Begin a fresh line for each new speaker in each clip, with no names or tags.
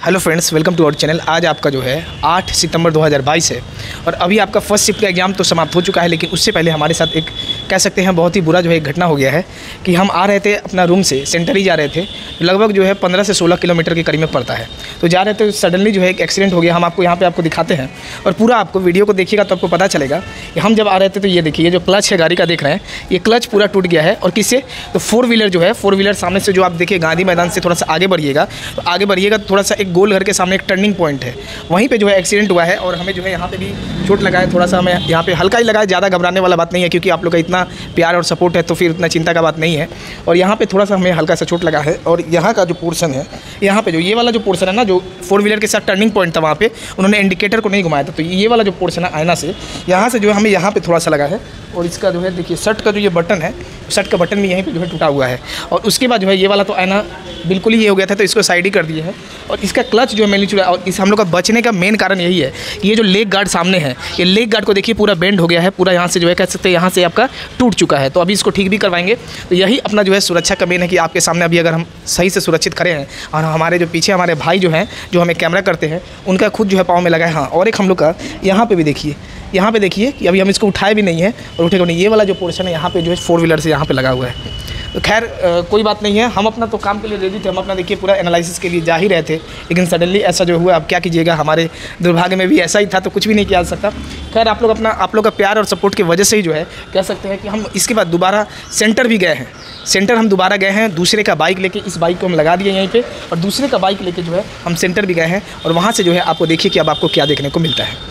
Hello friends, welcome to our channel. आज आपका जो है 8 सितंबर 2022 है और अभी आपका फर्स्ट शिफ्ट का एग्ज़ाम तो समाप्त हो चुका है, लेकिन उससे पहले हमारे साथ एक कह सकते हैं बहुत ही बुरा जो है एक घटना हो गया है कि हम आ रहे थे अपना रूम से, सेंटर ही जा रहे थे, लगभग जो है 15 से 16 किलोमीटर के करीब में पड़ता है। तो जा रहे थे, सडनली जो है एक एक्सीडेंट हो गया। हम आपको यहाँ पे आपको दिखाते हैं और पूरा आपको वीडियो को देखिएगा तो आपको पता चलेगा कि हम जब आ रहे थे तो ये देखिए, ये जो क्लच है गाड़ी का देख रहे हैं, ये क्लच पूरा टूट गया है। और किससे? तो फोर व्हीलर जो है, फोर व्हीलर सामने से जो आप देखिए गांधी मैदान से थोड़ा सा आगे बढ़िएगा, तो आगे बढ़िएगा तो थोड़ा सा एक गोल घर के सामने एक टर्निंग पॉइंट है, वहीं पे जो है एक्सीडेंट हुआ है। और हमें जो है यहाँ पे भी चोट लगा है, थोड़ा सा हमें यहाँ पे हल्का ही लगा है, ज़्यादा घबराने वाला बात नहीं है क्योंकि आप लोग का इतना प्यार और सपोर्ट है तो फिर उतना चिंता का बात नहीं है। और यहाँ पे थोड़ा सा हमें हल्का सा चोट लगा है। और यहाँ का जो पोर्शन है, यहाँ पे जो ये वाला जो पोर्शन है ना, जो फोर व्हीलर के साथ टर्निंग पॉइंट था वहाँ पे उन्होंने इंडिकेटर को नहीं घुमाया था, तो ये वाला जो पोर्शन है आईना से, यहाँ से जो है हमें यहाँ पे थोड़ा सा लगा है। और इसका जो है देखिए शर्ट का जो ये बटन है, शर्ट का बटन भी यहीं पे जो है टूटा हुआ है। और उसके बाद जो है ये वाला तो आईना बिल्कुल ही ये हो गया था, तो इसको साइड ही कर दिया है। और इसका क्लच जो है मेनली चुरा। और इस हम लोग का बचने का मेन कारण यही है कि ये जो लेग गार्ड सामने है, ये लेग गार्ड को देखिए पूरा बेंड हो गया है, पूरा यहाँ से जो है कह सकते हैं यहाँ से आपका टूट चुका है। तो अभी इसको ठीक भी करवाएंगे। तो यही अपना जो है सुरक्षा का मेन है कि आपके सामने अभी अगर हम सही से सुरक्षित खड़े हैं और हमारे जो पीछे हमारे भाई जो हैं, जो हमें कैमरा करते हैं, उनका खुद जो है पाँव में लगा है। हाँ, और एक हम लोग का यहाँ पे भी देखिए, यहाँ पे देखिए कि अभी हम इसको उठाए भी नहीं है और उठेगा नहीं। ये वाला जो पोर्शन है यहाँ पे जो है फोर व्हीलर से यहाँ पे लगा हुआ है। तो खैर कोई बात नहीं है, हम अपना तो काम के लिए रेडी थे, हम अपना देखिए पूरा एनालिसिस के लिए जा ही रहे थे, लेकिन सडनली ऐसा जो हुआ, अब क्या कीजिएगा, हमारे दुर्भाग्य में भी ऐसा ही था, तो कुछ भी नहीं किया जा सकता। खैर आप लोग का प्यार और सपोर्ट की वजह से ही जो है कह सकते हैं कि हम इसके बाद दोबारा सेंटर भी गए हैं। सेंटर हम दोबारा गए हैं, दूसरे का बाइक लेके, इस बाइक को हम लगा दिए यहीं पे और दूसरे का बाइक लेके जो है हम सेंटर भी गए हैं। और वहाँ से जो है आपको देखिए कि अब आपको क्या देखने को मिलता है।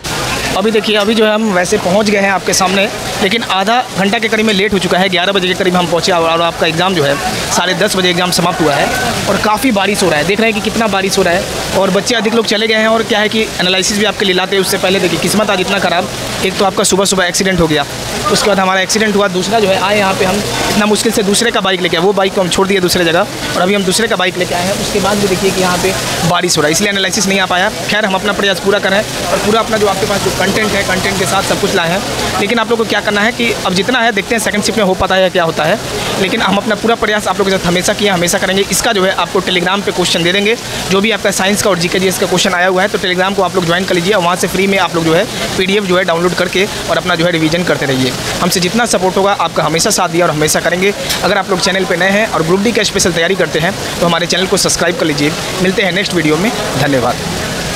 अभी देखिए, अभी जो है हम वैसे पहुंच गए हैं आपके सामने, लेकिन आधा घंटा के करीब में लेट हो चुका है। 11 बजे के करीब हम पहुंचे और आपका एग्ज़ाम जो है 10:30 बजे एग्ज़ाम समाप्त हुआ है। और काफ़ी बारिश हो रहा है, देख रहे हैं कि कितना बारिश हो रहा है और बच्चे अधिक लोग चले गए हैं। और क्या है कि एनालिसिस भी आपके लिए लाते हैं उससे पहले देखिए किस्मत आज इतना ख़राब, एक तो आपका सुबह सुबह एक्सीडेंट हो गया, उसके बाद हमारा एक्सीडेंट हुआ, दूसरा जो है आए यहाँ पे हम इतना मुश्किल से दूसरे का बाइक लेके आए, वो बाइक को हम छोड़ दिए दूसरे जगह और अभी हम दूसरे का बाइक लेके आए हैं। उसके बाद भी देखिए कि यहाँ पे बारिश हो रहा है, इसलिए एनालिसिस नहीं आ पाया। खैर हम अपना प्रयास पूरा करें और पूरा अपना जो आपके पास जो कंटेंट है, कंटेंट के साथ सब कुछ लाए हैं। लेकिन आप लोग को क्या करना है कि अब जितना है देखते हैं सेकंड शिफ्ट में हो पाता है क्या होता है, लेकिन हम अपना पूरा प्रयास आप लोगों के साथ हमेशा किया, हमेशा करेंगे। इसका जो है आपको टेलीग्राम पे क्वेश्चन दे देंगे, जो भी आपका साइंस का और जीके जीएस का क्वेश्चन आया हुआ है, तो टेलीग्राम को आप लोग ज्वाइन कर लीजिए और वहाँ से फ्री में आप लोग जो है PDF जो है डाउनलोड करके और अपना जो है रिवीजन करते रहिए। हमसे जितना सपोर्ट होगा आपका हमेशा साथ दिया और हमेशा करेंगे। अगर आप लोग चैनल पर नए हैं और ग्रुप डी का स्पेशल तैयारी करते हैं तो हमारे चैनल को सब्सक्राइब कर लीजिए। मिलते हैं नेक्स्ट वीडियो में, धन्यवाद।